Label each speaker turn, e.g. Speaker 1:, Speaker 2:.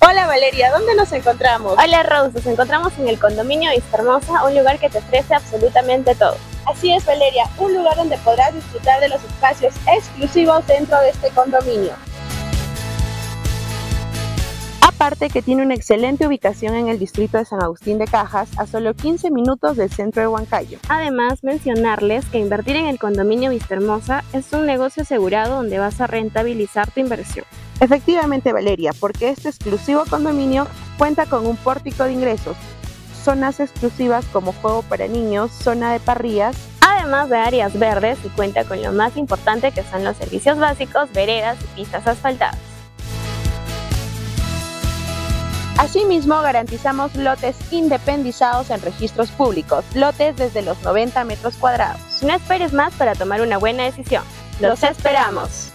Speaker 1: Hola Valeria, ¿dónde nos encontramos?
Speaker 2: Hola Rose, nos encontramos en el condominio Vista Hermosa, un lugar que te ofrece absolutamente todo.
Speaker 1: Así es Valeria, un lugar donde podrás disfrutar de los espacios exclusivos dentro de este condominio. Aparte que tiene una excelente ubicación en el distrito de San Agustín de Cajas, a solo 15 minutos del centro de Huancayo.
Speaker 2: Además, mencionarles que invertir en el condominio Vista Hermosa es un negocio asegurado donde vas a rentabilizar tu inversión.
Speaker 1: Efectivamente Valeria, porque este exclusivo condominio cuenta con un pórtico de ingresos, zonas exclusivas como juego para niños, zona de parrillas,
Speaker 2: además de áreas verdes, y cuenta con lo más importante que son los servicios básicos, veredas y pistas asfaltadas.
Speaker 1: Asimismo, garantizamos lotes independizados en registros públicos, lotes desde los 90 metros cuadrados.
Speaker 2: No esperes más para tomar una buena decisión. ¡Los esperamos!